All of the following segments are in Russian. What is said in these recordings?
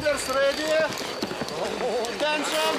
Riders ready. Attention.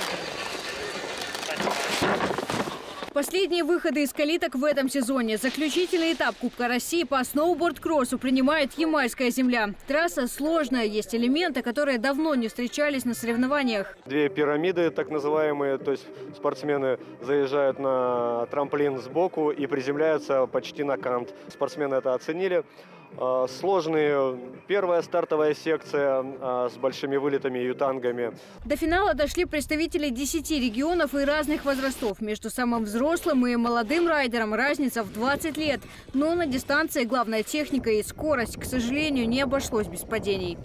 Последние выходы из калиток в этом сезоне. Заключительный этап Кубка России по сноуборд-кроссу принимает Ямальская земля. Трасса сложная, есть элементы, которые давно не встречались на соревнованиях. Две пирамиды, так называемые, то есть спортсмены заезжают на трамплин сбоку и приземляются почти на кант. Спортсмены это оценили. Сложные первая стартовая секция с большими вылетами и ютангами. До финала дошли представители 10 регионов и разных возрастов. Между самым взрослым и молодым райдером разница в 20 лет. Но на дистанции главная техника и скорость. К сожалению, не обошлось без падений.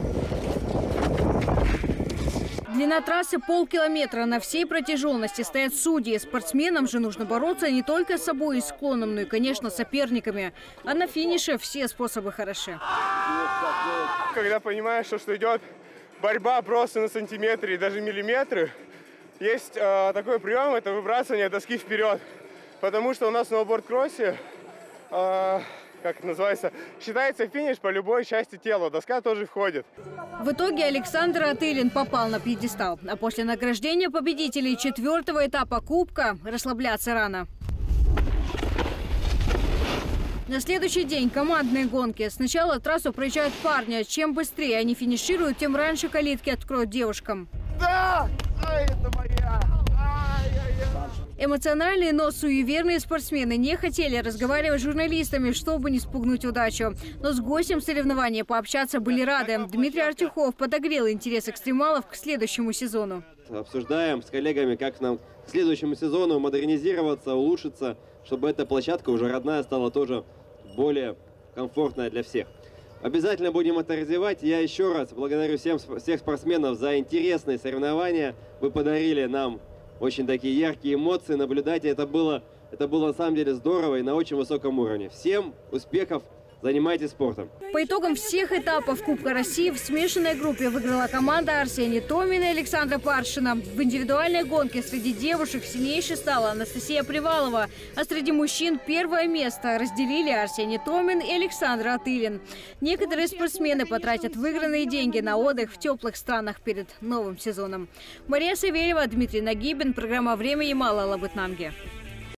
Длина трассы полкилометра. На всей протяженности стоят судьи. Спортсменам же нужно бороться не только с собой и склоном, но и, конечно, соперниками. А на финише все способы хороши. Когда понимаешь, что идет борьба просто на сантиметры и даже миллиметры, есть такой прием – это выбрасывание доски вперед. Потому что у нас в сноуборд-кроссе, как это называется, считается финиш по любой части тела. Доска тоже входит. В итоге Александр Атылин попал на пьедестал. А после награждения победителей 4-го этапа Кубка расслабляться рано. На следующий день командные гонки. Сначала трассу проезжают парни. Чем быстрее они финишируют, тем раньше калитки откроют девушкам. Да! Ай, это моя! Эмоциональные, но суеверные спортсмены не хотели разговаривать с журналистами, чтобы не спугнуть удачу. Но с гостем соревнования пообщаться были рады. Дмитрий Артюхов подогрел интерес экстремалов к следующему сезону. Обсуждаем с коллегами, как нам к следующему сезону модернизироваться, улучшиться, чтобы эта площадка уже родная стала тоже более комфортная для всех. Обязательно будем это развивать. Я еще раз благодарю всех спортсменов за интересные соревнования. Вы подарили нам очень такие яркие эмоции, наблюдать. Это было на самом деле здорово и на очень высоком уровне. Всем успехов! Занимайтесь спортом. По итогам всех этапов Кубка России в смешанной группе выиграла команда Арсения Томина и Александра Паршина. В индивидуальной гонке среди девушек сильнейшей стала Анастасия Привалова. А среди мужчин первое место разделили Арсений Томин и Александр Атылин. Некоторые спортсмены потратят выигранные деньги на отдых в теплых странах перед новым сезоном. Мария Савельева, Дмитрий Нагибин. Программа «Время Ямала», Лабытнанги.